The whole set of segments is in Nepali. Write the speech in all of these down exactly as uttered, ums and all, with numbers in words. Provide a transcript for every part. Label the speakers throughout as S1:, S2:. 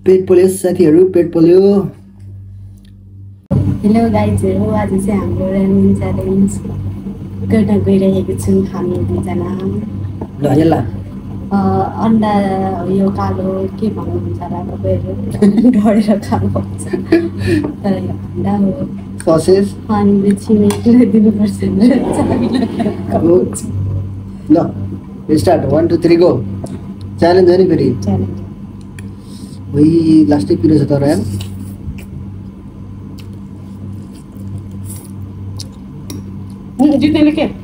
S1: पेट पोल्यो साथीहरु पेट पोल्यो
S2: हेलो गाइजहरु आज चाहिँ हाम्रो रामेन च्यालेन्ज गर्न गइरहेको छौं हामी दुईजना
S1: ल यल्ला
S2: अन्डा यो कालो के भन्नुहुन्छ र तपाईहरु ढडेर खानुपर्छ तर यो अन्डा हो
S1: ससेज
S2: अनि छिमेकीलाई दिनुपर्छ
S1: ल start one two three go challenge हो नि फेरि
S2: च्यालेन्ज
S1: वही लास्टै पिरो छ तर यार
S2: जित्नेले के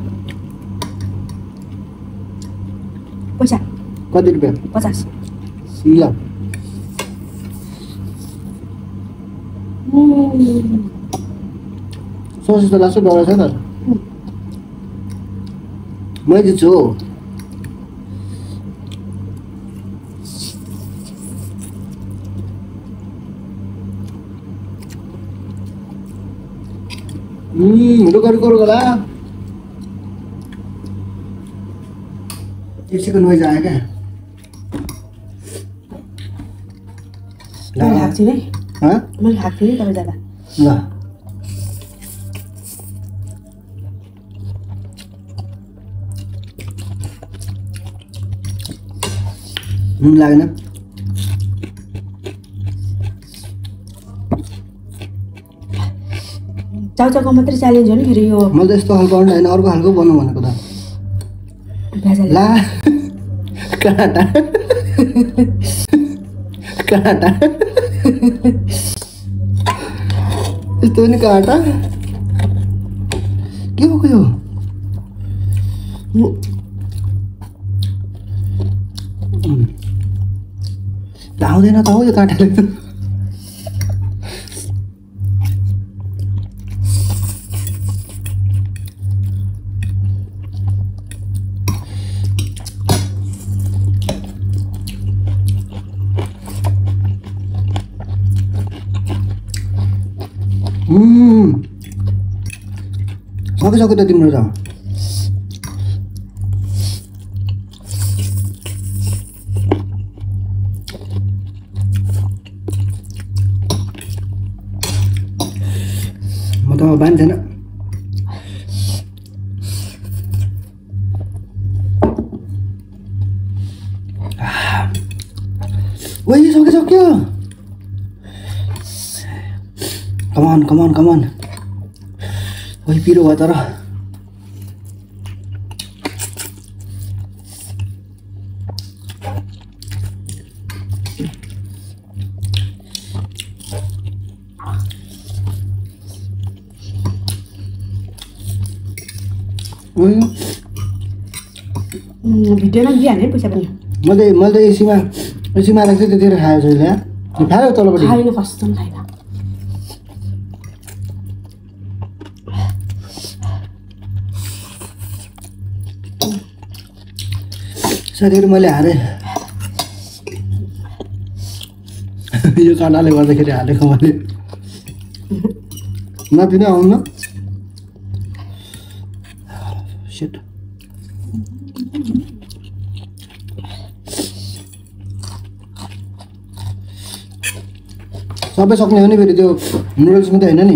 S2: पैसा
S1: कति रुपैयाँ
S2: पचास
S1: ल सोच त लास्टै डर छ त मै जित्छु हो हम्म रुको रुको रुको ला किसी को नॉइज आया क्या
S2: मैले हाक्छु नि
S1: हाँ
S2: मैले हाक्छु नि तपाईँ जाँदा
S1: ल नुन लागेन
S2: चाउचाउको मात्रै च्यालेन्ज हो नि फेरि यो
S1: मैले त यस्तो खालको अन्डा होइन अर्को खालको बनाउँ भनेको त ला काँटा काँटा यस्तो नि काँटा के हो यो आउँदैन त हो यो काँटाले त सबै सक्यो त तिम्रो त म त बानी थिएन ओइ सक्यो सक्यो कमान कमान कमान वही पिरो भयो तर
S2: भिडियोमा दिइहाल्ने पैसा पनि
S1: मैले मैले त एसीमा एसीमा राख्दै त्यतिखेर खाएको छु यहाँ खायो तलपट्टि
S2: खाइन फर्स्ट पनि खाइन
S1: साथीहरु मैले हारेँ यो काँटाले गर्दाखेरि हारेको मैले नपिने आउनु शिट सबै सक्ने हो नि फेरि त्यो नुडल्स मात्रै होइन नि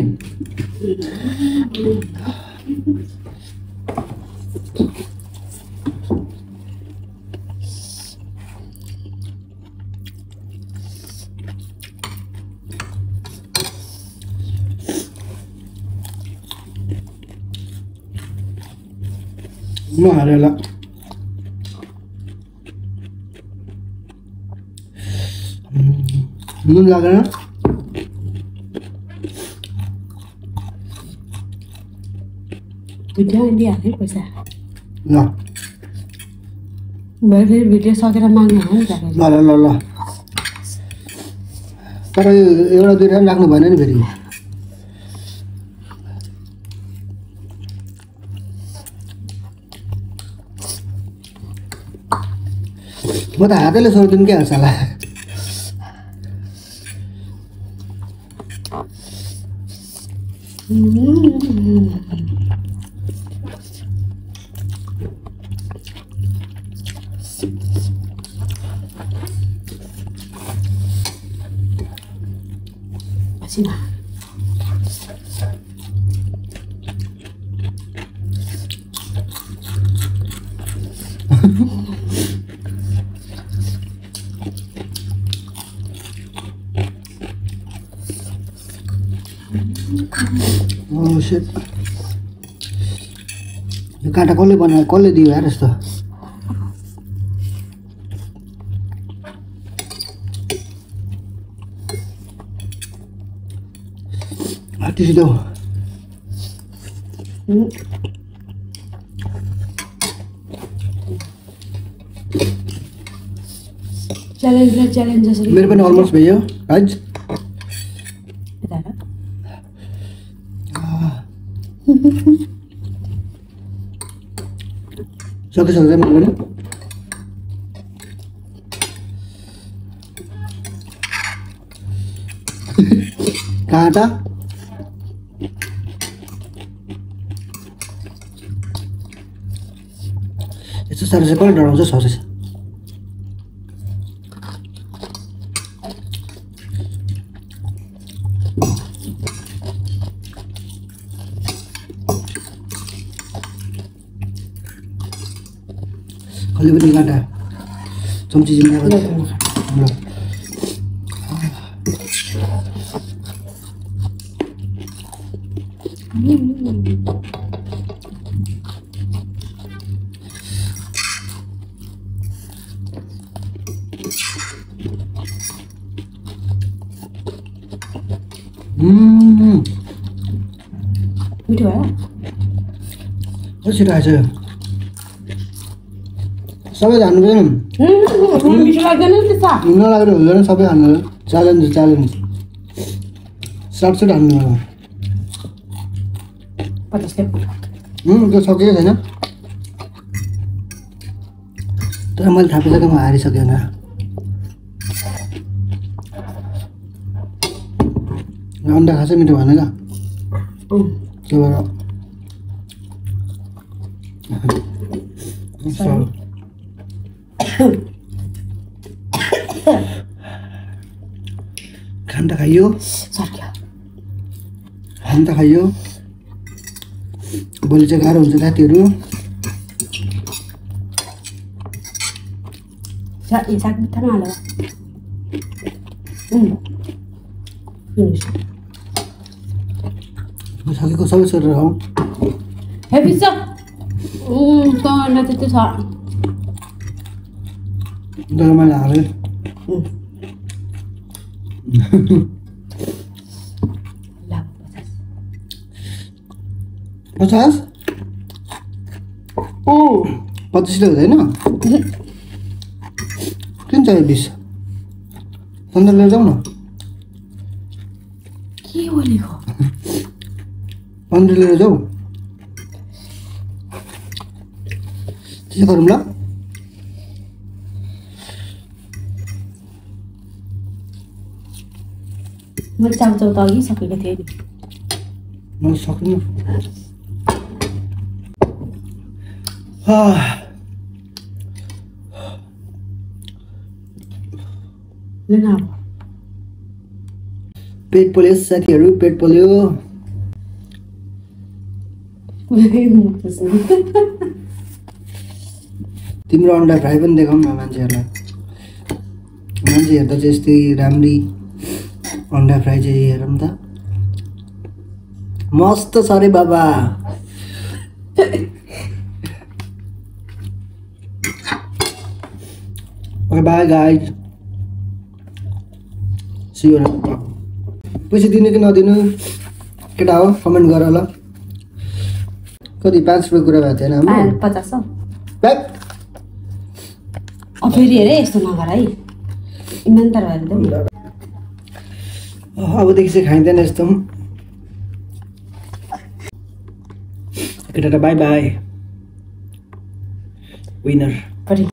S1: म हारेँ ल नुन लागेन
S2: भिडियोमा दिइहाल्ने पैसा
S1: ल
S2: भरे फेरि भिडियो सकेर माग्ने हो नि त
S1: ल ल ल तर यो एउटा दुईवटा पनि राख्नु भएन नि फेरि म त हातैले सोधिदिनु के हाल्छ होला
S2: सिमा
S1: Oh shit. यो काँटा कसले बनायो कसले दियो यार यस्तो हाती सिधो
S2: चैलेंज ना चैलेंज जैसे
S1: मेरे पनि अलमोस्ट भयो आज सके सक्छ मेरो पनि काँटा यस्तो साह्रो चाहिँ कसले डराउँछ ससेस कसले पनि काँटा चम्ची जिम्मेको ल हम्म
S2: मिठो भयो
S1: कस्तो आएछ सबै खानु पर्दैन
S2: मिठो लाग्दैन त्यस्ता
S1: नलागेर हुँदैन सबै खानु च्यालेन्ज च्यालेन्ज सर्टसट हान्नु
S2: पचास
S1: हुँ त्यो सकेको छैन तर मैले थाहा पाइसकेँ म हारिसकेन अन्डा खासै मिठो भएन क्या त्यो भएर खान त खाइयो खान त खाइयो भोलि चाहिँ गाह्रो हुन्छ साथीहरू
S2: साग मिठा नहालेर
S1: सकेको सबै सोरेर खाउँ
S2: हेभी छ अन्डा त्यति छ
S1: तर मैले हालेँ पचास पच्चिसले हुँदैन किन चाहियो बिस पन्ध्र लिएर जाउँ न
S2: के बोलेको
S1: पन्ध्र लिएर जाऊ त्यसो गरौँ ल
S2: मैले चाउचाउ त अघि सकेको थिएँ नि
S1: मैले सकिनँ पेट पोल्यो साथीहरू पेट पोल्यो तिम्रो अन्डा फ्राई पनि देखाउँ न मान्छेहरूलाई मान्छे हेर्दा चाहिँ यस्तै राम्री अन्डा फ्राई चाहिँ हेरौँ त मस्त छ अरे बाबा okay bye guys see you पैसा दिनु कि नदिनु केटा हो कमेन्ट गर ल कति पाँच रुपियाँ कुरा भएको थिएन हाम्रो
S2: पचास हो
S1: ब्याक
S2: फेरि हेरे यस्तो नगर है इमान्दार भएर देऊ
S1: अबदेखि चाहिँ खाइँदैन यस्तो केटा बाई बाई विनर